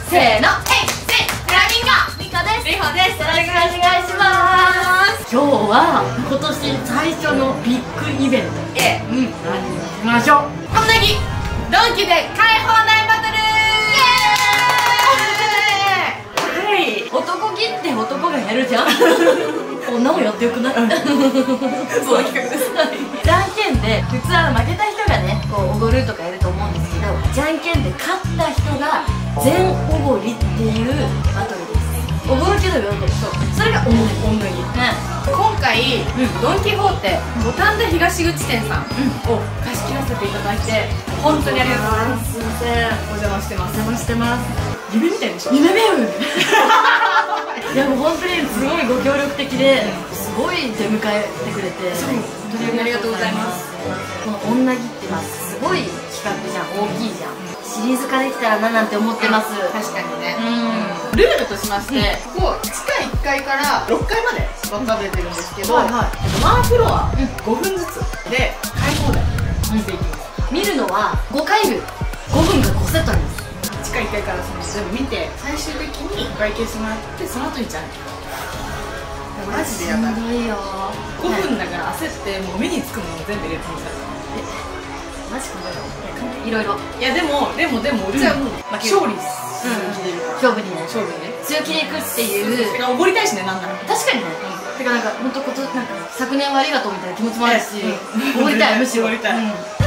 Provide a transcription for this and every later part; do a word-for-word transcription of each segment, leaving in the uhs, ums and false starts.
せーの、ヘイセイフラミンゴミカです。リホです。よろしくお願いします。今日は今年最初のビッグイベント。ええ、うん、何にしましょう。こんなぎドンキで買い放題バトル。イエーイ。はい。男気って男がやるじゃん。女もやってよくない？そういう企画です。じゃんけんで普通は負けた人がねこうおごるとかやると思うんですけど、じゃんけんで勝った人が全おごりっていうバトルです。おごるけど呼んでる人、それがおんぬぎ。 今回、ドン・キホーテ五反田東口店さんを貸し切らせていただいて本当にありがとうございます。すいません、お邪魔してます。お邪魔してます。夢みたいでしょ。夢見よ。 いやもう本当にすごいご協力的ですごい出迎えてくれて本当にありがとうございます。 この女木ってまあすごい企画じゃん、大きいじゃん。シリーズ化できたらななんて思ってます。 確かにね。ルールとしまして、ここ地下いっかいからろっかいまで分かれてるんですけど、ワンフロアごふんずつで買い放題していきます。 見るのはごかいぶん、ごふんがごセットなんです。 地下いっかいからその全部見て最終的にお会計してもらって、その後にじゃんけん。マジでやばい。ごふんだから焦ってもう目につくもの全部入れてみた。 マジかよ。いろいろ。 いやでもでもでもうちはもう勝利する気でいるから。 勝負にね。 勝負にね。 強気でいくっていう。 てかおごりたいしね、なんなら。 確かにね。てかなんか本当ことなんか昨年はありがとうみたいな気持ちもあるし、おごりたいむしろ。おごりたい。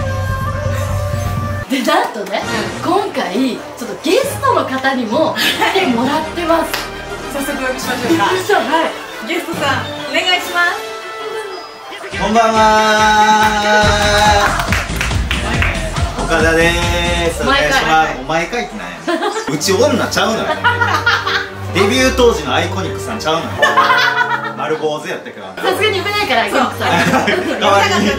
でなんとね、今回ちょっとゲストの方にも来てもらってます。 早速お呼びしましょうか。はい。ゲストさんお願いします。 こんばんは。岡田です。お願いします。お前かいってなんや。うち女ちゃうのよ。デビュー当時のアイコニックさんちゃうのよ。丸坊主やったけど。 さすがに言ってないからアイコニックさん。 代わりに。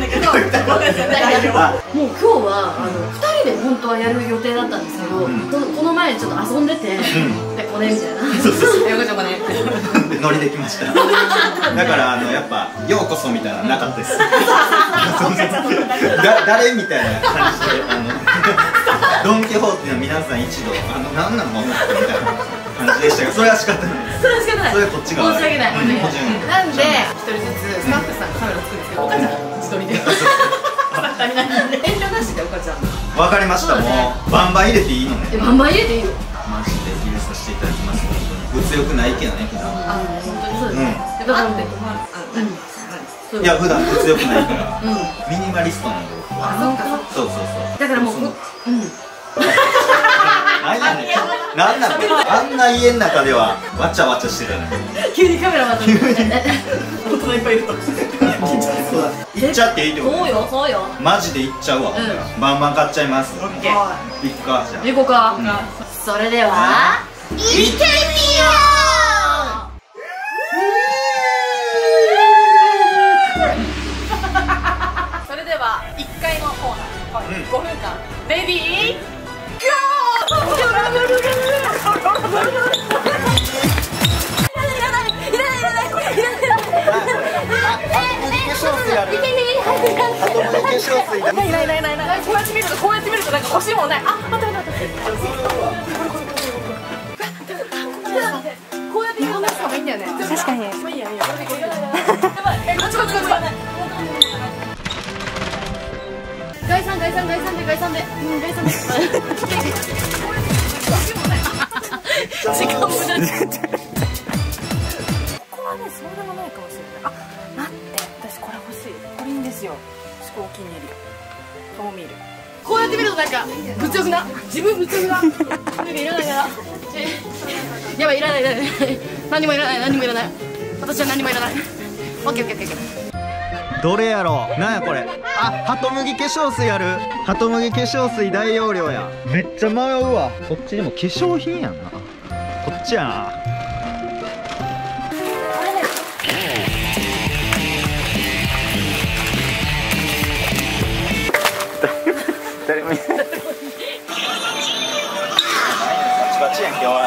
もう今日はあのふたりで本当はやる予定だったんですけど、この前ちょっと遊んでて、でこれみたいな。 そうそうそう。 よこちょこね。 ノリできました。だからあのやっぱようこそみたいなのなかったです。だ誰みたいな感じであのドン・キホーテの皆さん一度あの何なのみたいな感じでしたが、それは仕方ないです。 それは仕方ない。 それはこっちが申し訳ない。 なんで一人ずつスタッフさんカメラつくんですけど、おかちゃん一人で。遠慮なしでおかちゃん。 わかりました。もうバンバン入れていいのね。 バンバン入れていいよ。 マジで入れさせていただきます。物欲ないけどね、普段。 あ、本当にそうですね。 だからね、 いや普段物欲ないからミニマリストなんで僕は。そうそうそう。 だからもう、うん。 何やねん。何なの。あんな家の中ではわちゃわちゃしてたね。 急にカメラ回って。 大人いっぱいいると。 行っちゃっていいってこと。 そうよ、そうよ。 マジで行っちゃうわ。バンバン買っちゃいます。 オッケー。 行くかじゃあ。 行こうか。それでは行ってみよう。 それではいっかいのコーナーごふんかんレディーゴー。ないないないないない。こうやって見るとこうやって見るとなんか欲しいもんない。あ、待って待って待って。こうやって言わない方がいいんだよね。確かに。まあいいやいいや。やばい。え、こっちこっちこっち。 概算概算概算で概算で。うん、概算で。時間無駄。ここはね、そうでもないかもしれない。あ、待って、私これ欲しい。これいいんですよ。思考お気に入り。カモミール。こうやって見るとなんか物欲な。自分物欲な。なんかいらないから。やばい、いらないいらない。何もいらない何もいらない。私は何もいらない。オッケーオッケーオッケー。 どれやろう。なんやこれ。あ、ハトムギ化粧水ある。ハトムギ化粧水大容量や。めっちゃ迷うわ。こっちでも化粧品やんな。こっちやな。誰もいない。バチバチやんけおい。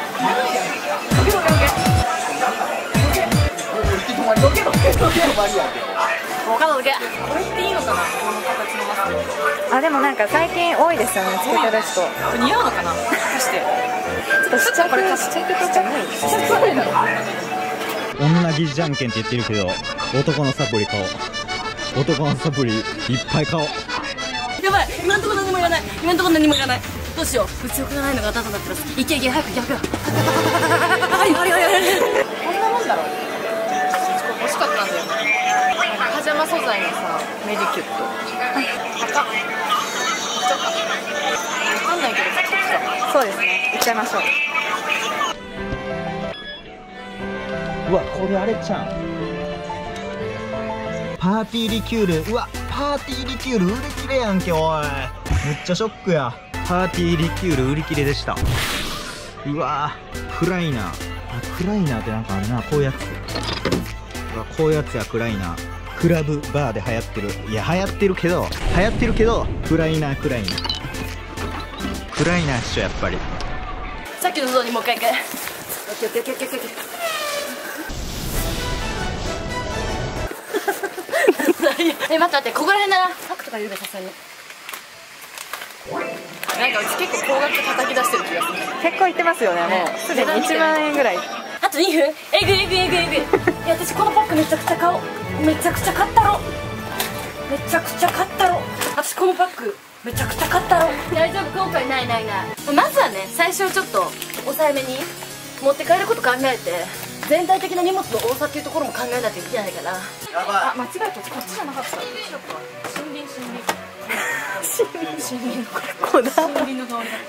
どけどけどけどけ。 もう角どけ。 これっていいのかな、この形のマスク。 あ、でもなんか最近多いですよね、つけてる人。 似合うのかな、果たして。 と試着これ試着とじゃない試着サプリなの。 女着じゃんけんって言ってるけど、男のサプリ買おう。男のサプリいっぱい買おう。 やばい、今んとこ何もいらない。今んとこ何もいらない。どうしよう。物欲がないのが当たったんだったら、いけいけ、早く逆。はいはいはいはい。 こんなもんだろ。欲しかったんだよ。パジャマ素材のさ、メディキュット。高っ。わかんないけど買ってきた。そうですね。行っちゃいましょう。 うわ、これあれちゃん。パーティーリキュール。うわ、パーティーリキュール売り切れやんけ、おい。めっちゃショックや。パーティーリキュール売り切れでした。うわー、クライナー。あ、クライナーってなんかあるな、こういうやつ。うわ、こういうやつや、クライナー。クラブバーで流行ってる。いや、流行ってるけど、流行ってるけど、クライナー、クライナー。クライナーっしょ、やっぱり。 さっきのゾーンにもう一回行く。オッケーオッケーオッケーオッケーオッケー。え、待って待って、ここら辺だな。パックとかいるべ、さすがに。 なんかうち結構高額叩き出してる気がする。結構いってますよね。もうすでにいちまんえんぐらい。 あとにふん。えぐいえぐいえぐいえぐい。いや、私このパックめちゃくちゃ買おう。めちゃくちゃ買ったろ。めちゃくちゃ買ったろ。私このパックめちゃくちゃ買ったろ。大丈夫、後悔ないないない。まずはね、最初ちょっと抑えめに持って帰ること考えて、全体的な荷物の多さっていうところも考えないといけないから。 やばい。 あ、間違えた。こっちじゃなかった。こっちだった。森林森林。森林のこだ。森林の香りだ。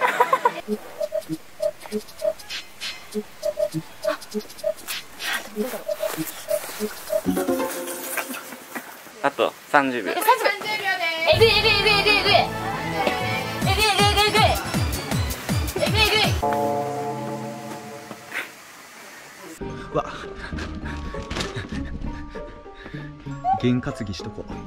あとさんじゅうびょう。 え、さんじゅうびょうです。えぐいえぐいえぐいえぐいえぐい。えぐいえぐいえぐいえぐい。えぐいえぐい。 うわ、験担ぎしとこう。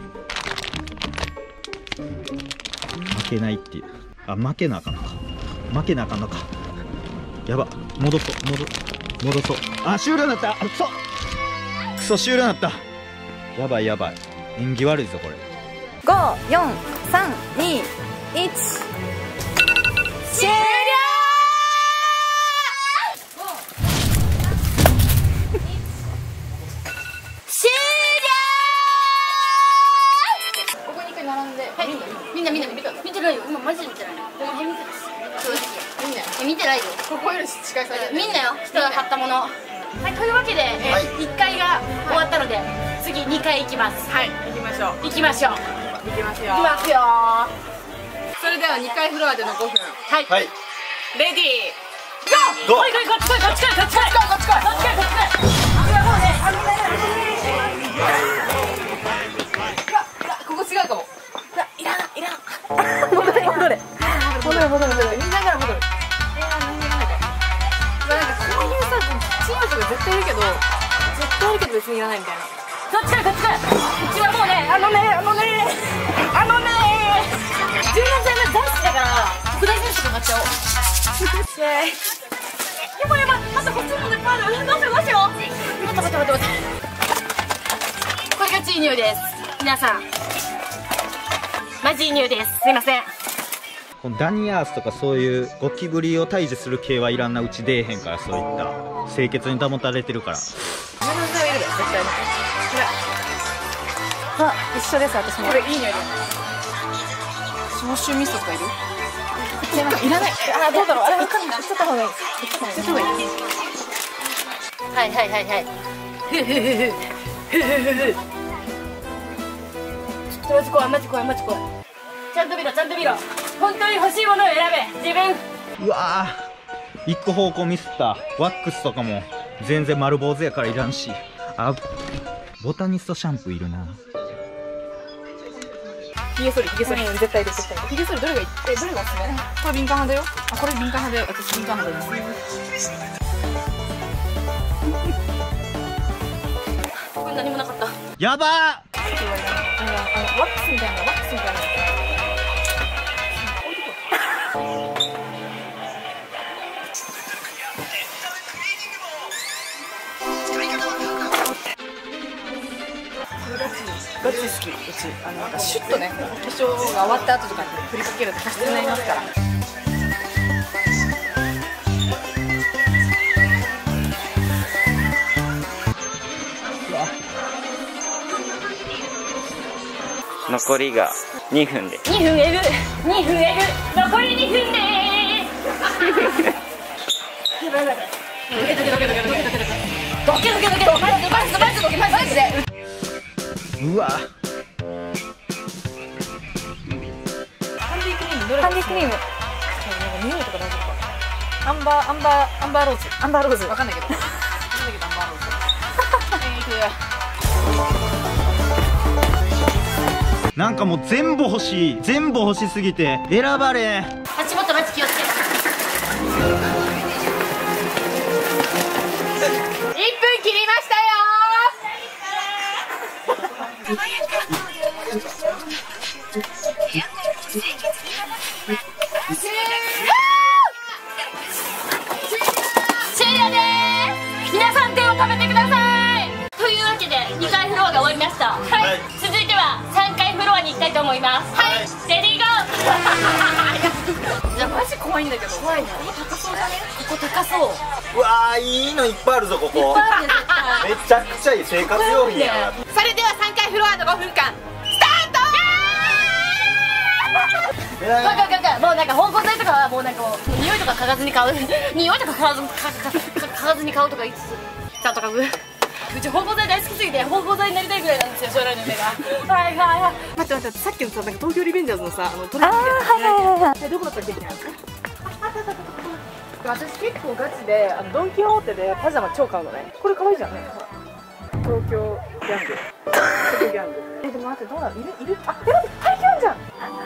負けないっていう。あ、負けなあかんのか。負けなあかんのか。やば、戻そう戻戻そう。あ、終了になった。あ、くそクソ終了になった。やばいやばい、縁起悪いぞこれ。 ご、よん、さん、に、いち。終了。 みんなみんな見て見てないよ。今マジで見てない。この辺見てるし。正直みんな見てないよ。 ここより近いされてみんなよ。人が買ったもの。はい、というわけで、えー、いっかいが終わったので、次にかい行きます。 はい、行きましょう。 行きましょう。 行きますよ。 行きますよ。 それではにかいフロアでのごふん。 はい。 はい。 レディー。 ゴー。こいこいこっちこいこっちこいこっちこいこっちこいこっちこいこっちこいこっちこい。あれはもうね、あのね、 ここ違うかも。 いらないいらない。 戻れ戻れ戻れ戻れ戻れ。みんなから戻る。えー、何もいらないから。まあなんかこういうさ、チームとか絶対いるけど、絶対いるけど別にいらないみたいな。 こっちこいこっちこい。うちはもうね、あのね、あのね、あのね、柔軟剤が大好きだから特大選手とか買っちゃおう。イエーイ。やばいやばい、またこっちもいっぱいある。どうしようどうしよう。待って待って待って待って。これが G ニューです。皆さんマジニューです。すいません。 このダニアースとかそういうゴキブリを退治する系はいらんな。うち出えへんから、そういった清潔に保たれてるから。 柔軟剤はいるで、絶対に。あ、一緒です、私も。これいい匂いだよ。消臭ミストとかいる？いらない。あ、どうだろう。あれ、わかんない。ちょっと方がいい。ちょっと方がいい。 はいはいはいはい。ふふふふふふふふ。マジ怖いマジ怖いマジ怖い。ちゃんと見ろちゃんと見ろ。本当に欲しいものを選べ自分。 うわー、行く方向ミスった。ワックスとかも全然丸坊主やからいらんし。あ、ボタニストシャンプーいるな。 ヒゲ剃りヒゲ剃り絶対いる絶対いる。ヒゲ剃りどれがいい？え、どれがおすすめ？これ敏感派だよ。あ、これ敏感派で私敏感派です。 これ何もなかった。 やばー。 あのワックスみたいなワックスみたいな。ガチ好き。うちあのなんかシュッとね、化粧が終わった後とかに振りかけると保湿になりますから。 残りがにふんで。 にふん L、にふん L、残りにふんでーす。やばいやばい。ドケドケドケドケドケドケドケドケドケドケドケマジでマジでマジでマジで。 うわ。 ハンディクリームどれ？ ハンディクリーム。 匂いとか大丈夫か。アンバーアンバーアンバーローズ。 アンバーローズ。 わかんないけど。わかんないけどアンバーローズ。えー、いくよ。 なんかもう全部欲しい、全部欲しすぎて選ばれん。 足元マジ気をつけ。いっぷん切りましたよー。終了でーす。皆さん手を食べてください。というわけでにかいフロアが終わりました。はい、続いてはさんかいフロアに行きたいと思います。はい、レディーゴー。じゃあマジ怖いんだけど。怖いな。ここ高そうだね。ここ高そう。 うわー、いいのいっぱいあるぞここ。めちゃくちゃいい生活用品や。 それではさんかいフロアのごふんかんスタート。 ガガガガ、もうなんか芳香剤とかはもうなんかもう匂いとか嗅がずに買う匂いとか嗅がずかか嗅がずに買うとか言いつつ、さあとかうち芳香剤大好きすぎて芳香剤になりたいぐらいなんですよ、将来の夢が。はいはいはい。 待って待って、さっきのさ、なんか東京リベンジャーズのさ、あのトレーニングみたいなやつ、どこだったっけ？私結構ガチで、あのドン・キホーテでパジャマ超買うのね。これ可愛いじゃんね。東京ギャング、東京ギャング。え、でも待って、どうなの？いるいる？あ、え、待って、廃棄あんじゃん。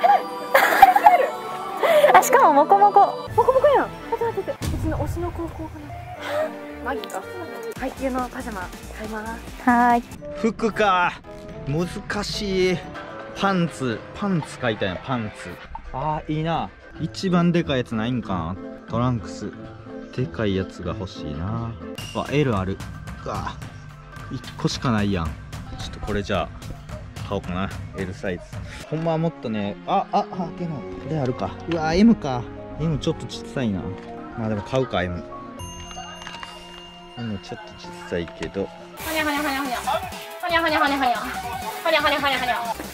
あ、しかもモコモコモコモコやん。待って待って待って、うちの推しの高校かな。マギか。配給のパジャマ買います。 はーい。 服か、難しい。パンツ、パンツ買いたいな、パンツ。あー、いいな。一番でかいやつないんかな。トランクスでかいやつが欲しいな。わ、 エル ある。うわ、いっこしかないやん。ちょっとこれじゃあ買おうかな、 エル サイズ。ほんまはもっとね、あああ、でもこれあるか。うわ、 エム か。 エム ちょっとちっさいな。まあでも買うか。 エム エム ちょっとちっさいけど。 はにゃはにゃはにゃはにゃはにゃはにゃはにゃはにゃはにゃはにゃはにゃはにゃはにゃ。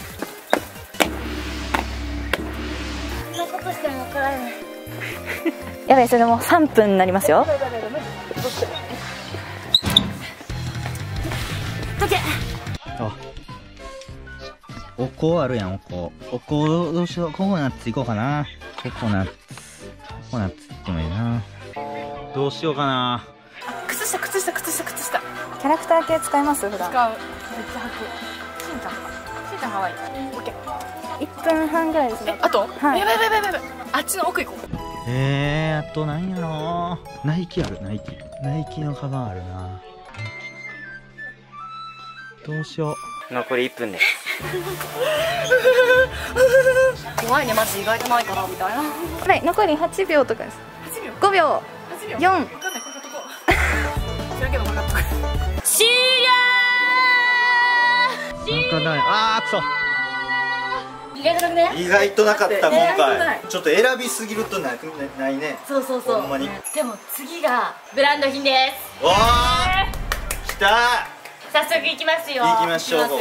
そんなことしてるのかい。やばい、それもうさんぷんになりますよ。どけ。 あ、お香あるやん、お香。お香どうしよう。ココナッツいこうかな。ココナッツココナッツいってもいいな。どうしようかな。 靴下靴下靴下靴下。 キャラクター系使います？普段使う。めっちゃ履く。しんちゃんか。しんちゃん可愛い。オッケー。 いっぷんはんぐらいですね。 え、あと？ はい。 やばいやばいやばいやばい。あっちの奥行こう。 えー、あとなんやろー。ナイキある、ナイキ。ナイキのカバンあるな。どうしよう。 残りいっぷんです。 怖いね、マジ意外とないかなみたいな。はい、残りはちびょうとかです。ごびょう、よん。 よん。分かんない、これ買っとこう。知らんけど分かっとく。 終了。 なんかない。あー、くそ。 意外となくね。 意外となかった、今意外とない回。ちょっと選びすぎるとなくないね。 そうそうそう。 ほんまに。 でも次がブランド品です。 おー、きたー。 早速行きますよ。 行きましょう。 はい、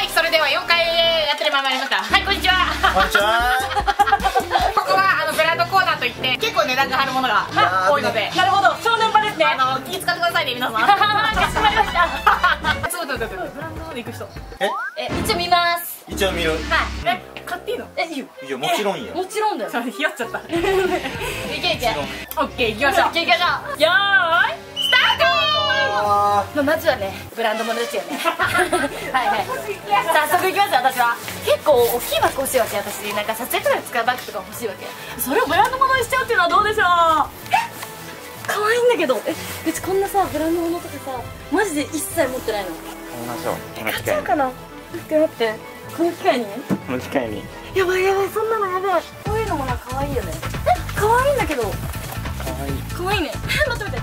それではよんかいやってるままりました。 はい、こんにちは。 こんにちは。 ここはあのブランドコーナーといって結構値段が張るものが多いので、 なるほど、正念場ですね。 あの気使ってくださいね皆さん。 かしこまりました。 ちょっと待って待って、ブランドまで行く人。 え、 え、一応見ます。 一応見る。 はい。 え、買っていいの？ え、いいよ。 いや、もちろんよ。 もちろんだよ。 ちょっとひよっちゃった。 いけいけ。 オッケー、行きましょう。 いけいけじゃん。よーい、スタートあー。まあ、まずはね、ブランドものですよね。はいはい。早速いきますよ、私は。結構大きいバッグ欲しいわけ、私。なんか撮影とかで使うバッグとか欲しいわけ。それをブランドものにしちゃうっていうのはどうでしょう。え、可愛いんだけど。え、うちこんなさ、ブランドものとかさ、マジで一切持ってないの。 買いましょう。この買っ機会に。 ちゃうかな。待って待って。この機会にこの機会に。 やばいやばい、そんなのやばい。こういうのもなんか可愛いよね。え、可愛いんだけど。 可愛い。 可愛いね。え、待って待って。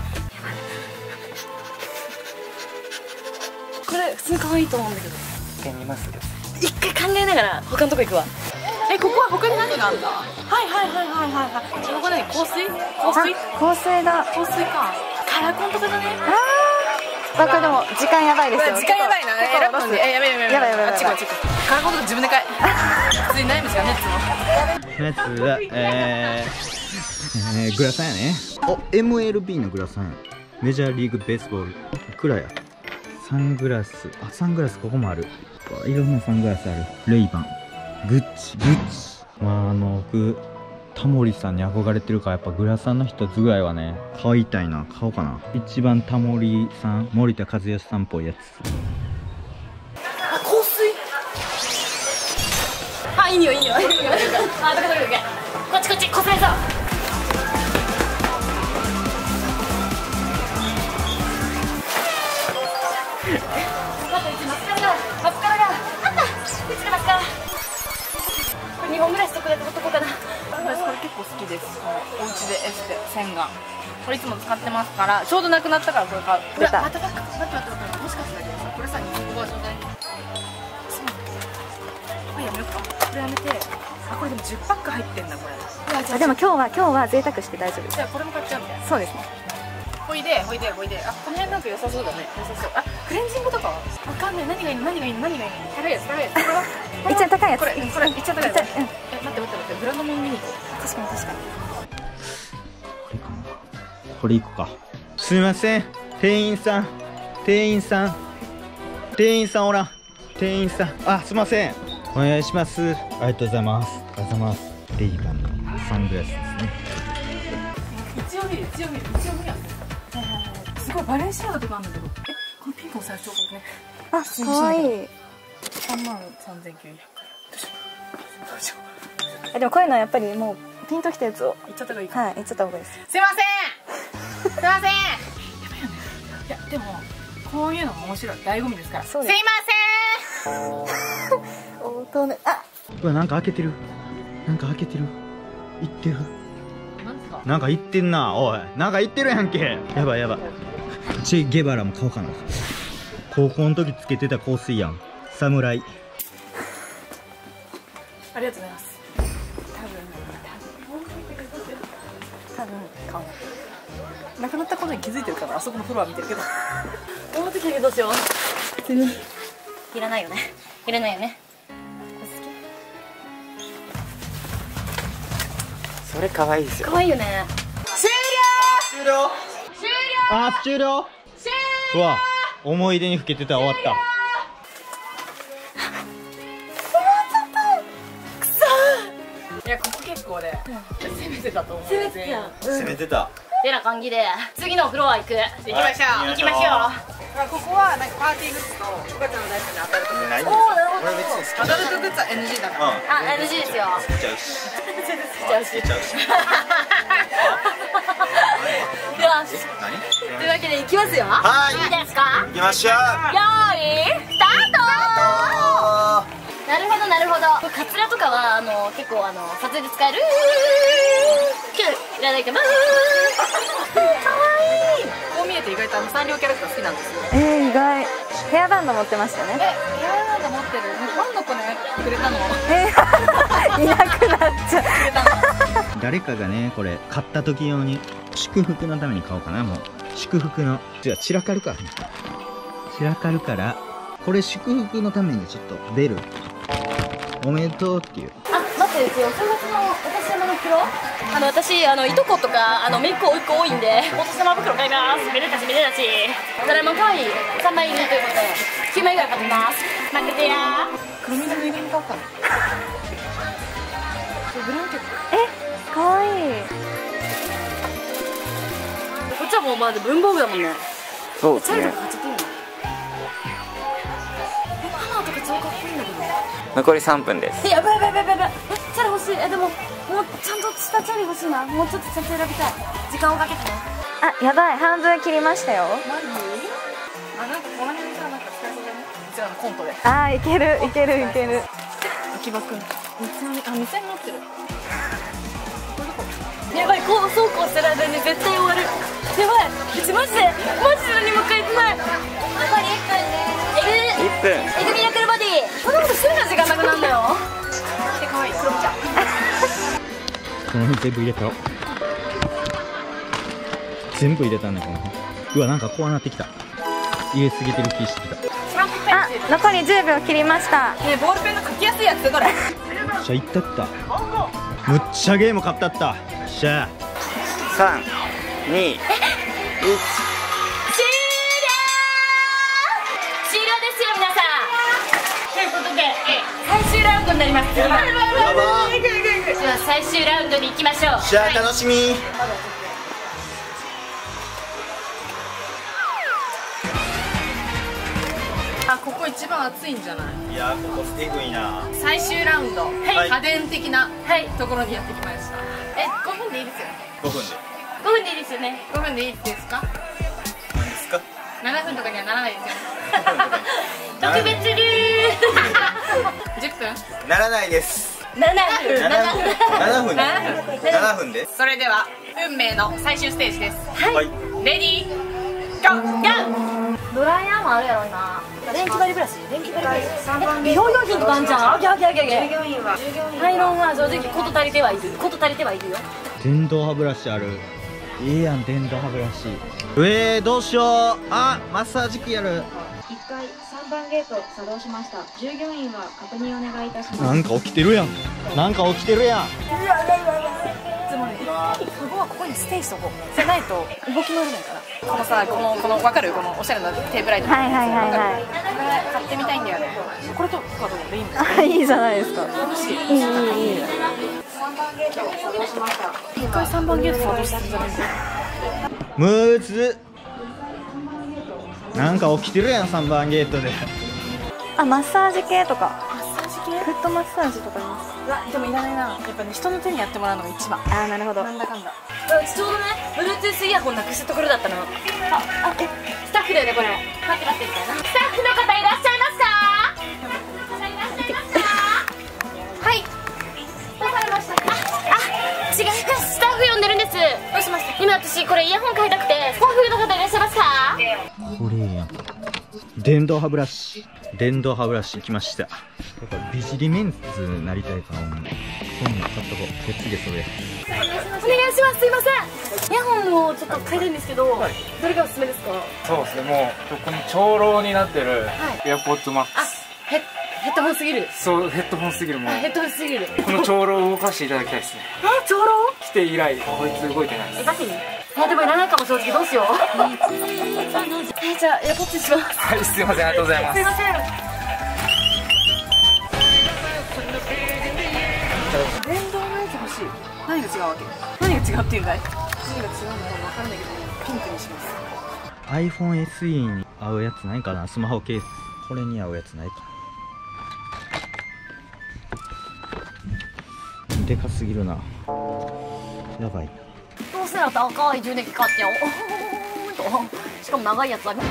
これ普通に可愛いと思うんだけど。 一回見ますよ。 一回考えながら他のとこ行くわ。 え、ここは他に何があるんだ？はいはいはいはいはいはい。ここ何？香水？香水？ 香水だ。 香水か。カラコンとかじゃね？ ああ、これでも時間やばいですよ。 時間やばいな。え、ラップえ、やばいやばいやばいやばいやばい。 あっちこっちこ。からこと自分でかい。普通に悩むしかねっつの。 やつはえー、えー、グラサンやね。お、エムエルビー のグラサンや。メジャーリーグベースボール。いくらや。サングラス。あ、サングラスここもある。いろんなサングラスある。レイバン、グッチ、グッチ。まああの僕タモリさんに憧れてるからやっぱグラサンの一つぐらいはね買いたいな。買おうかな。一番タモリさん、森田和義さんっぽいやつ。 あ、香水。あ、いい匂いいい匂い。あ、どけどけどけ。こっちこっち、こさえそう。マスカラがあった。うちのマスカラ。これにほんぐらいストックで取っとこうかな。私これ結構好きです。お家でエステ洗顔。これいつも使ってますから、ちょうどなくなったからこれ買う。 出た。 待って待って待って待って、もしかしたらこれさにじゅうごバージョンで。そう。これやめようか。これやめて。あ、これでもじゅっパック入ってんだこれ。 あ、でも今日は今日は贅沢して大丈夫です。 じゃあこれも買っちゃうみたいな。 そうですね。 ほいでほいでほいで、あ、この辺なんか良さそうだね。良さそう。あ、クレンジングとかわかんない。何がいいの何がいいの何がいいの。高いやつ高いやつ。これは一番高いやつ。 これこれ一番高いやつ。 うん。 え、待って待って待って、ブランドもん見に行こう。 確かに確かに。 これかな。これいくか。すいません、店員さん店員さん店員さんおらん。店員さん、あ、すいません、お願いします。ありがとうございます。ありがとうございます。レイバンのサングラスですね。 一応見る一応見る一応見る。すごいバレンシアガとかあるんだけど、え、このピンクの最初これね。 あ、可愛い。 三万三千九百円。 え、でもこういうのはやっぱりもうピンときたやつを。 いっちゃった方がいいか。 はい、言っちゃった方がいいです。 すいません。すいません。やばいよね。いやでもこういうのも面白い、醍醐味ですから。 そうです。 すいません。 おとね、あ、 うわ、なんか開けてる。なんか開けてる。いってる。 なんですか。 なんかいってんな。おい、なんかいってるやんけ。やばいやばい。チェ・ゲバラも買おうかな。高校の時つけてた香水やん。侍。 ありがとうございます。 多分顔。 なくなったことに気づいてるから、あそこのフロア見てるけど。 思ってきたけどどうしよう。いらないよね。いらないよね。 それ可愛いですよ。 可愛いよね。 終了。終了。あ、終了。うわ、思い出にふけてた。終わった。 いや、ここ結構ね、攻めてたと思う。 攻めてた。 攻めてた。 てな感じで次のフロア行く。 行きましょう。 行きましょう。 ここはなんかパーティーグッズとお母ちゃんの大好きな当たるとこ。 ないんですよ。俺別に好き。 アダルトグッズは エヌジー だから。 あ、エヌジー ですよ。 好きちゃうし。 好きちゃうし。 好きちゃうし。 では、と何？ いうわけで行きますよ。 はいいいですか？ 行きましょう。 よーい、スタート。なるほどなるほど。カツラとかはあの結構あの撮影で使える。キューいらないかな。かわいい。 こう見えて意外とあのサンリオキャラクター好きなんですよ。 えー、意外。ヘアバンド持ってましたよえ、 ね。 ヘアバンド持ってる。ファンの子ね、くれたの。 えー、いなくなっちゃう。 くれたの。 誰かがね、これ買った時用に祝福のために買おうかな。もう祝福の、じゃあ散らかるか散らかるから、これ祝福のためにちょっと出る。おめでとうっていう。 あ、待ってですよ。お正月のお年玉の袋。あの私あのいとことかあの姪っ子甥っ子多いんでお年玉袋買います。めでたしめでたし。どれも可愛いさんまい入りということできゅうまいぐらい買ってます。待っててやー。 黒みのぬいぐるみ買おうかな。ブランケット。 え、かわいい。 こっちはもうまだ文房具だもんね。 そうですね。 チャイルド買っちゃっていいの？え、花とか超かっこいいんだけど。 残りさんぷんです。 え、やばいやばいやばいやばい。え、チャリ欲しい。え、でももうちゃんとしたチャリ欲しいな。もうちょっとちゃんと選びたい。時間をかけてね。 あ、やばい、半分切りましたよ。 マジ？あ、なんかこの辺さ、なんか使えそうだね。うちらのコントで。 あー、いけるいけるいける。 秋葉くん。三つあ、店になってる。 やばい、こうそうこうしてる間に絶対終わる。やばい、うちマジでマジで何も書いてない。残りいっぷんね。 いっぷん。 エグミラクルボディ。そんなことしてるから時間なくなるんだよ。 で、可愛い。クロミちゃん。 この辺全部入れたよ。全部入れたんだこの辺。うわ、なんかこうなってきた。 入れすぎてる気してきた。 あ、残りじゅうびょう切りました。 ね、ボールペンの書きやすいやつどれ？ しゃいったった。むっちゃゲーム勝ったった。しゃあ。 さん、に、いち。 終了ですよ皆さん。ということで最終ラウンドになります。 やばー。 では最終ラウンドに行きましょう。 しゃあ楽しみ。 あ、ここ一番熱いんじゃない？ いやー、ここえぐいな。 最終ラウンド、 はい家電的なはいところにやってきました。え、ごふんでいいですよね？ ごふんで。 ごふんでいいですよね。 ごふんでいいですか？ 何ですか？ ななふんとかにはならないですよね。 特別ルールじゅっぷん？ ならないです。 ななふん。 ななふん。ななふん。 ななふん。 ななふんで。 それでは運命の最終ステージです。 はい。 レディーゴー。 ドライヤーもあるやろな。電気バリブラシ、電気バリブラシ。美容用品とかあんじゃん。あげあげあげあげ。従業員はアイロンは正直こと足りてはいる。こと足りてはいるよ。 電動歯ブラシある。いいやん、電動歯ブラシ。えー、どうしよう。あ、マッサージ機やる。 いっかいさんばんゲート作動しました。従業員は確認お願いいたします。 なんか起きてるやん。なんか起きてるやん。 つまりここはここにステイしとこう。じゃないと動き乗れないから。このさ、このこの分かる？このおしゃれなテープライト。 はいはいはいはい。 これ買ってみたいんだよね。これとかどう？レインボー。 あ、いいじゃないですか。いいいいいい。 さんばんゲート作動しました。 一回さんばんゲート作動してたんですよ。 むーず。なんか起きてるやん、さんばんゲートで。 あ、マッサージ系とか。 マッサージ系？ フットマッサージとかあります。 うわ、でもいらないな。やっぱね、人の手にやってもらうのが一番。 あー、なるほど。 なんだかんだ。 うちちょうどね、Bluetooth イヤホンなくしたところだったの。あ、あ、え、スタッフだよねこれ。待って待ってみたいな。スタッフの方いらっしゃいますか？いらっしゃいますか？はい。どうされましたか？あ、違います。スタッフ呼んでるんです。どうしました？今私これイヤホン買いたくて、スタッフの方いらっしゃいますか？ これやん。電動歯ブラシ。電動歯ブラシ来ました。やっぱ美尻メンズになりたいから、もうそんなん買っとこう。ケツ毛それ。 お願いします。すいません。イヤホンをちょっと買いたいんですけど、どれがおすすめですか？ そうですね、もうこの長老になってるエアポッドマックあ、 ス、 ヘッヘッドホンすぎる。 そうヘッドホンすぎる、もうヘッドホンすぎる。 この長老を動かしていただきたいですね。 あ、長老？ 来て以来こいつ動いてないでえ、 す。 バキ？あ、でもいらないかも正直。どうしよう。え、じゃあエアポッドします。 はい、すいません、ありがとうございます。 すいません。 電動のやつ欲しい。何が違うわけ？何が違うっていうんだい？何が違うのか分からないけど、ピンクにします。 アイフォンエスイー に合うやつないかな。スマホケース。これに合うやつないかな。でかすぎるな。やばい。 どうせだったら赤い充電器買っちゃおう。しかも長いやつだね。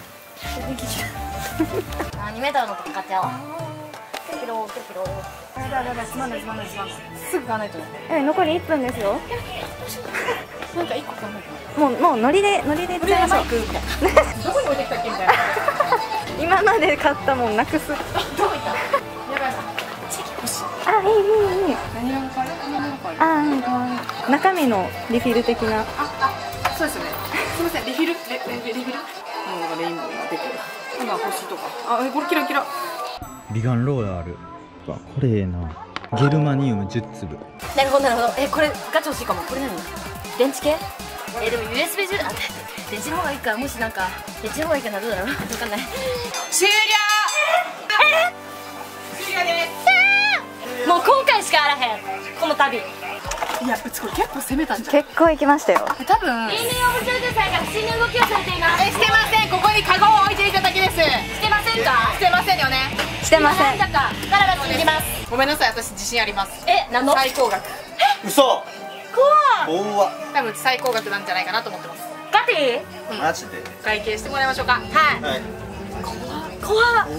にメートルのとこ買っちゃおう。キロキロキロキロ。 やばいやばい、すまないすまないすまない。すぐ買わないとね。 え、残りいっぷんですよ。 なんか一個買わないと。 もうもうノリでノリでいっちゃいましょう。 どこに置いてきたっけみたいな。 今まで買ったもんなくす。 どこ行った？やばい。チェキ欲しい。 あ、いいいいいい。 何色の香り？何色の香り？ あ、うん、かわいい。中身のリフィル的な。 あ、あ、そうですよね。すみません、リフィル、レ、レ、リフィル。もうレインボーが出てる。今星とか。あ、え、これキラキラ。 美顔ローラーある。わ、これええな。ゲルマニウムじゅっつぶ。 なるほどなるほど。え、これガチ欲しいかも。これ何？電池系？え、でも ユーエスビー 充電、あ、電池の方がいいか。もしなんか電池の方がいいかな、どうだろう。わかんない。 終了。え？終了です。 もう今回しかあらへん。この旅。 いや、うちこれ結構攻めたんじゃん。 結構行きましたよ。 多分。 イーメンオブソルトさんが不審な動きをされています。 え、してません。ここにカゴを置いていただけです。 してませんか？ してませんよね。 してません。 なんだかガララ信じます。 ごめんなさい、私自信あります。 え、何の？ 最高額。 嘘。 怖い。 怖っ。 多分最高額なんじゃないかなと思ってます。 ガティ？ マジで。 会計してもらいましょうか。 はい。 はい。 怖っ。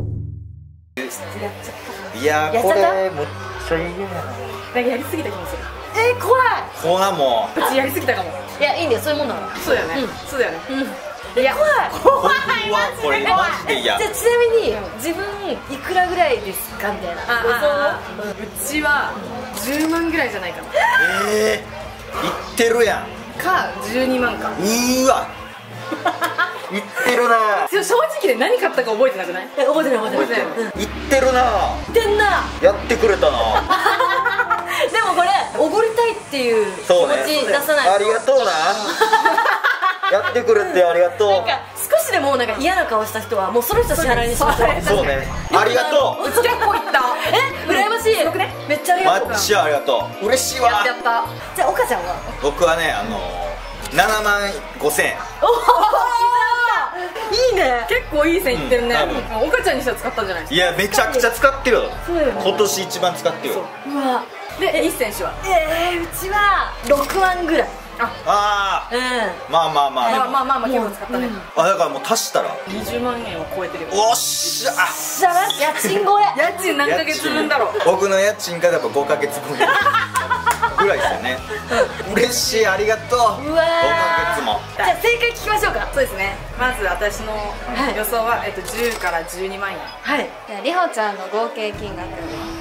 いやー、これむっちゃいいね。 なんかやりすぎた気もする。 え、怖い。 怖もうちやりすぎたかも。 いや、いいんだよ、そういうもんだから。 そうだよね。そうだよね。 いや、怖い。 怖い。これマジで嫌。 じゃあちなみに自分いくらぐらいですかみたいな。 ああ、うちはじゅうまんぐらいじゃないかな。 ええー、いってるやん。 かじゅうにまんか。 うーわ。 言ってるな。 正直で何買ったか覚えてなくない？ え覚えてない覚えてない。 言ってるな。 言ってんな。 やってくれたな。 でもこれおごりたいっていう気持ち出さないと。 ありがとうな。やってくれてありがとう。 なんか少しでもなんか嫌な顔した人はもうその人支払いにしましょう。 そうね。ありがとう。 うち結構いった。 え羨ましい。めっちゃありがとう。 マッチありがとう。嬉しいわ。 やった。 じゃあ岡ちゃんは？ 僕はね、あのななまんごせんえん。 おおいいね。 結構いい線いってるね。 うん岡ちゃんにしては使ったんじゃないですいやめちゃくちゃ使ってるよ。 そうよね。 今年一番使ってるよ。 うわ。 か？で一選手は？ えー、うちはろくまんぐらい。 ああ、 うん。 まあまあまあ。 まあまあまあまあ結構使ったね。 あ、だからもう足したらにじゅうまんえんを超えてるよ。 おっしゃ。 じゃあ家賃超え。 家賃何ヶ月分だろう？ 僕の家賃がやっぱごかげつぶんぐらいですよね。嬉しい、ありがとう。 うわーごかげつも。 じゃあ正解聞きましょうか。 そうですね。まず私のはい予想は、えっと、じゅうからじゅうにまんえん。 はい。 じゃありほちゃんの合計金額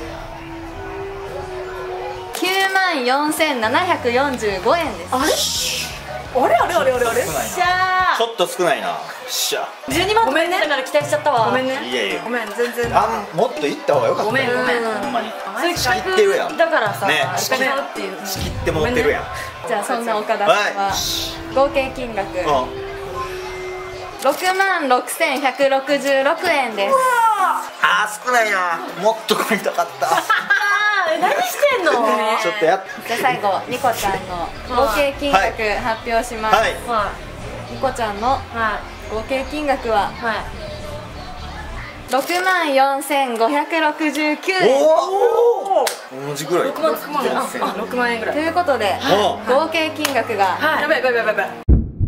きゅうまんよんせんななひゃくよんじゅうごえんです。 あれあれあれあれあれ少ないな。 じゃあちょっと少ないな。しゃ。 じゅうにまんとか言ってたから期待しちゃったわ。 ごめんね。 いやいやごめん全然。 あんもっと行った方がよかったよ。 ごめんごめん。 うんほんまに。 そういう仕切ってるやん。 だからさ、 ね仕切るっていう。 仕切って持ってるやん。 じゃあそんな岡田さんはは合計金額い。うん。 ろくまんろくせんひゃくろくじゅうろくえんです。 あー少ないな。もっと買いたかった。 あー何してんの？ ちょっとやっ。 じゃあ最後ニコちゃんの合計金額発表します。 はい。 はニコちゃんのいはい合計金額ははい。 ろくまんよんせんごひゃくろくじゅうきゅうえんおお。同じぐらい。 ろくまんつくまんああろくまんえんぐらい。 ということでお合計金額がやばいやばいやばいやばい。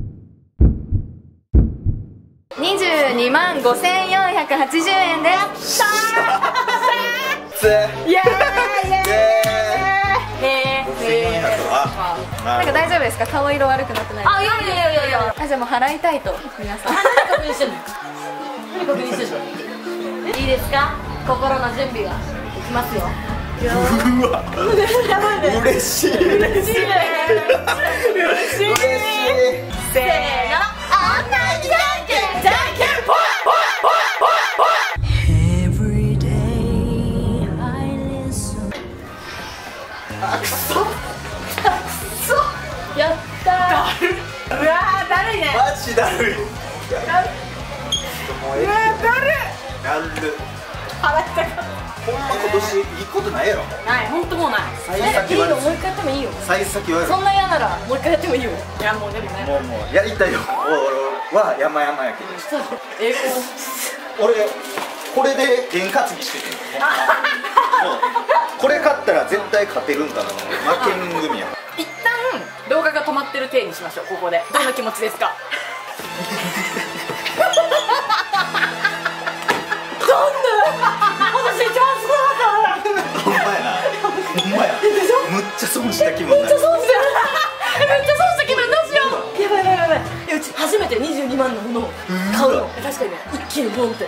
にじゅうにまんごせんよんひゃくはちじゅうえんです。 つ。 イエーイイエーイ。 へごせんよんひゃくは。 なんか大丈夫ですか？顔色悪くなってないあ、いやいやいやいやいや。 あ、じゃあもう払いたいと皆さん何確認してんの？何確認してんの？いいですか？心の準備がいきますよ。 うわ。嬉しい。嬉しい。嬉しい。 せーの。 あんなにじゃんけんじゃんけんぽいぽいぽいぽいぽい。Every day I listen。あ、くそ。くそ。やったー。 うわーだるいね。 マジだるい。もうええ。 うわーだるい。 やる。 払いたかっほんま今年いいことないやろ。 た。ない本当もうない。 幸え、 先悪いいよ、もう一回やってもいいよ。 幸先悪い。 そんな嫌ならもう一回やってもいいよ。 いやもうでもね。 もうもうやりたいよ。俺は山々やけど。 英語。 俺これで験担ぎしててん。そうこれ勝ったら絶対勝てるんかな。負けん組や。 一旦動画が止まってる体にしましょう。ここでどんな気持ちですか？ 私一番少なかった。 ほんまやな。ほんまや。むっちゃ損した気分になる。 めっちゃ損してる。え、めっちゃ損した気分どうしよう。やばいやばいやばい。え、うち初めてにじゅうにまんのものを買うの。 え確かにね。 一気にボンって。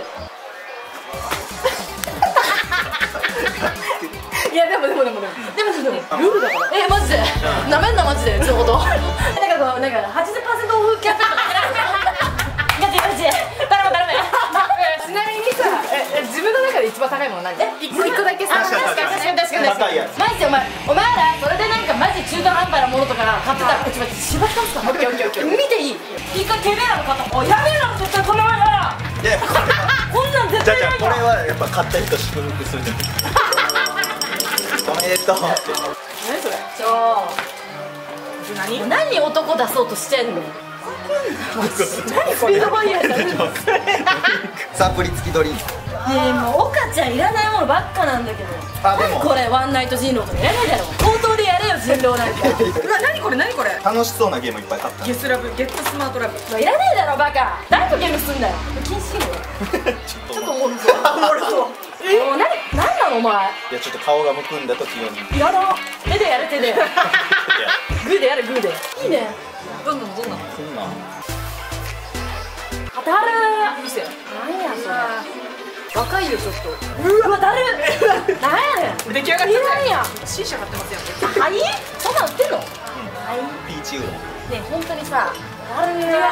いやでもでもでもでも。 でもでもでもルールだから。え、マジでなめんなマジでうちのこと。なんかこうなんかはちじゅっパーセントオフキャンペーンとかガチガチ頼む頼む。 ちなみにさ、ええ自分の中で一番高いもの何？え一個一個だけさ。 確かに確かに確かに確かに高いやつ。 マジでお前お前らそれでなんかマジ中途半端なものとか買ってたらうちマジしばきますから。 オッケーオッケーオッケー。 見ていい？一回てめえらの買った。おいやめえら絶対この前だ。 いやこれこんなん絶じゃあじゃあ対ないよ。 これはやっぱ勝った人祝福するじゃん。おめでとうって。 何それ？ ちょ何？ もう何男出そうとしてんの？何スピードバイヤーされるの？ねサプリ付きドリンク。 えもう岡ちゃんいらないものばっかなんだけど。 あでもこれワンナイト人狼とかいらないだろ。口頭でやれよ人狼なんか。 うわ何これ何これ？ 楽しそうなゲームいっぱい買った。 ゲスラブゲットスマートラブ。 もういらねえだろバカ。誰とゲームすんだよ。禁止よ。 ちちょっとおもろそう。おもろそう。もう何何なのお前。 いやちょっと顔がむくんだ時用に。いやだ。手でやれ手で。 やグーでやれグーで。いいね。 どんどんどんどん。 そんなん。 当たる。 見せ。 何やそれ。 若いよちょっと。 うわだる。何やねん。 出来上がっていらんやん。 シーシャ買ってますやん。 はい？そんなん売ってんの？ ピーチウーロン。 ね本当にさ、だるー。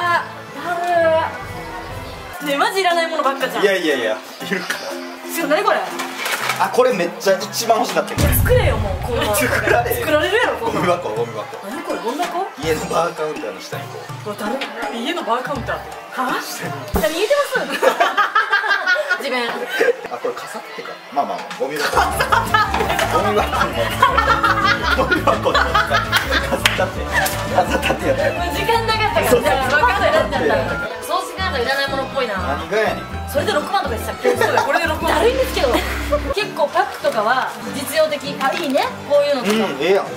ねえマジいらないものばっかじゃん。 いやいやいや、いるかちょ何これ。 ら。あ、これめっちゃ一番欲しかったけど。 作れよもうこんなの。 作られ作られるやろこんなの。 ゴミ箱、ゴミ箱。 何これどんな子。 家のバーカウンターの下にこう。 これ誰。家のバーカウンター。はあ。何言ってます。自分。 あ、これ飾ってか。まあまあ、ゴミ箱。ゴミ箱にも。ゴミ箱にも。飾って。飾ってやったよ。 時間なかったから。バーカウンターになっちゃった。掃除カードいらないものっぽいな。 何がやねん。 それでろくまんとかでしたっけ。そうだこれでろくまん。だるいんですけど。結構パックとかは実用的。あ、いいね。こういうのとか。 うん、ええやん。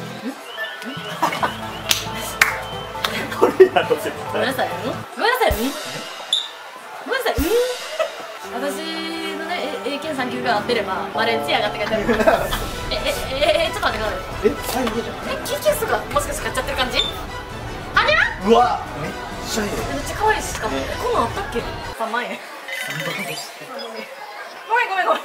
これやろ絶ごめんなさい。ごめんなさい。ごめんなさい。私のね、英検さん級が合ってればバレンチアがって書いてある。ええええちょっと待ってください。 え、最後じゃん。 え、キキスがもしかして買っちゃってる感じ？ありゃ？ うわ、めっちゃいい。 めっちゃ可愛いしかも。こんなんあったっけ？さんまんえん。ごめんごめんごめん。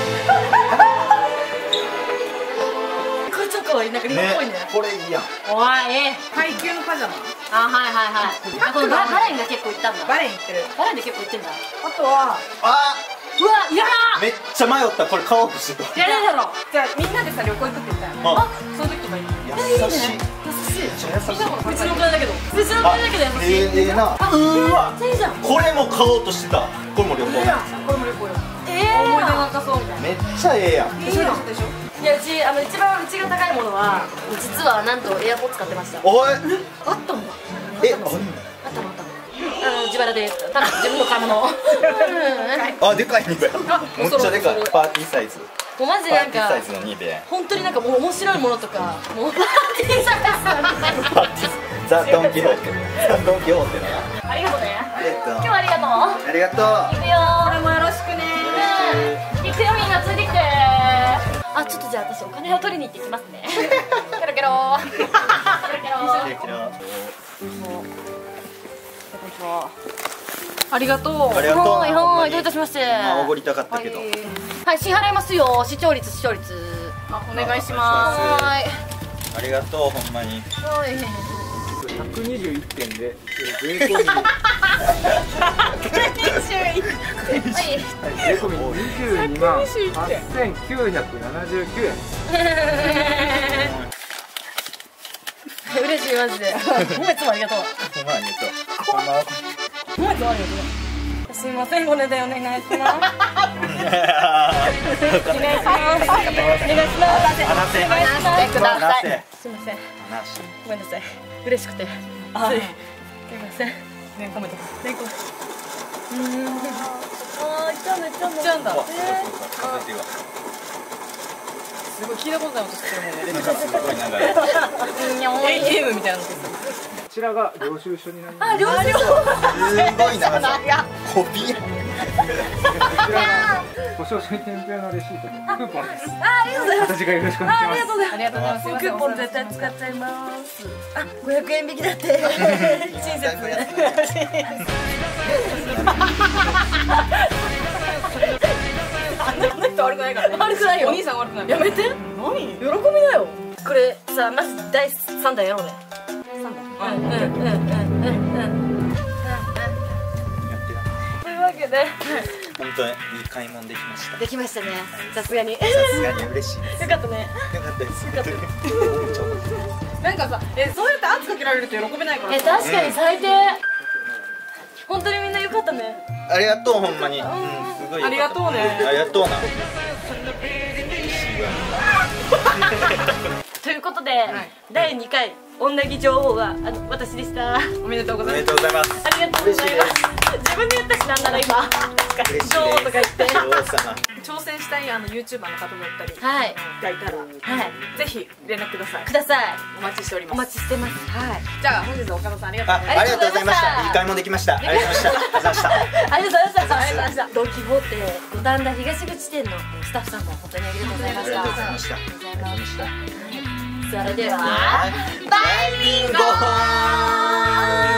これちょっと可愛い、なんかリボっぽいね。 これいいやん。 おい、 階級のパジャマ。 あ、はいはいはい。あ、このババレンが結構いったんだ。 バレンいってる。 バレンで結構いってんだ。 あとはあ、 うわ、いやー。 めっちゃ迷った。これ買おうとしてた。 やれだろ。 じゃあみんなでさ旅行行くって言ったよ。 あ、 その時とかいい。 優しい。 優しい。 めっちゃ優しい。 うちの子だけど。うちの子だけど優しい。 ええな。 あ、 うわ、 めっちゃいいじゃん。 これも買おうとしてた。これも旅行。 これも旅行よ。 ええ。 思い出が明かそうみたいな。 めっちゃええやん。 いいよでしょ。 いや、うち、あの、一番うちが高いものは、実はなんとエアポッツ買ってました。 おい。 あったんだ。 え、 あったの、あったの。あの、自腹で、ただ自分の買い物。 あ、でかいにこれ。めっちゃでかい。パーティーサイズ。 もうマジなんかパーティーサイズのにで。 本当になんかもう面白いものとか、もうパーティーサイズ。 パーティー。ザドンキホーテ。ザドンキホーテだな。 ありがとうね。 えっと。 今日はありがとう。 ありがとう。 行くよー。 これもよろしくね。 行くよ、みんなついてきて。あ、ちょっとじゃあ私お金を取りに行ってきますね。ケロケロー。ケロケロー。 ありがとう。 ありがとう。 はいはい、どういたしまして。 まあ、おごりたかったけど。 はい、支払いますよ。視聴率、視聴率。 あ、お願いします。 はい。 ありがとう、ほんまに。 はい。 ひゃくにじゅういってんで税込み税込みにじゅうにまんはっせんきゅうひゃくななじゅうきゅうえん。 嬉しいマジで。褒めつもありがとう。 ほんまありがとう。ほんま。 褒めつもありがとう。すいません、これでお願いします。お願いします。お願いします。 話せ。 話してください。 話すいません。 せ。 ごめんなさい。嬉しくて。あ、すいません。ね、ごめん。ね、ごめん。うん。ああ、いっちゃうんだ、いっちゃうんだ。いっちゃうんだ。 数えてよ。 すごい聞いたことない音してるもんね。 すごい長い。 エーティーエムみたいなの。 こちらが領収書になります。 あ、領収書。 すごい長さ。コピー。 こちらが保証書に添付のレシートのクーポンです。 あ、ありがとうございます。 私がよろしくお願いします。 ありがとうございます。クーポン絶対使っちゃいます。あ、ごひゃくえん引きだって。親切。 あの人悪くないからね。 悪くないよ。 お兄さん悪くない。 やめて。何？喜びだよ。これさ、まず第三弾やろうね。三弾。うんうんうんうんうんうん。というわけで、 本当にいい買い物できました。 できましたね。さすがに。 さすがに嬉しいです。 よかったね。 よかったです。 よかった。 なんかさ、え、そうやって圧かけられると喜べないから。 え、確かに最低。本当にみんなよかったね。 ありがとう、ほんまに。うん、すごい。 ありがとうね。 ありがとうな。 ということで、だいにかい女気女王はあの私でした。 おめでとうごおめざいまでとうございます。 ありがとうございます。自分で言ったし、なんなら今嬉しいです。 女王とか言って。 女王様。 す。挑戦したいあの ユーチューバー の方だったりはいがいたら、 はいぜひ連絡ください。 ください。 お待ちしております。 お待ちしてます。はい。 じゃあ本日は岡田さんありがとうあ、 ございまありがとうございました。いい買い物できました。ありがとうございました。ありがとうございました。 ありがとうございました。ありがとうございました。ドン・キホーテ五反田東口店のスタッフさんも本当にありがとうございまありした。 がとうございました。ありがとうございました。 それではバイビンゴー。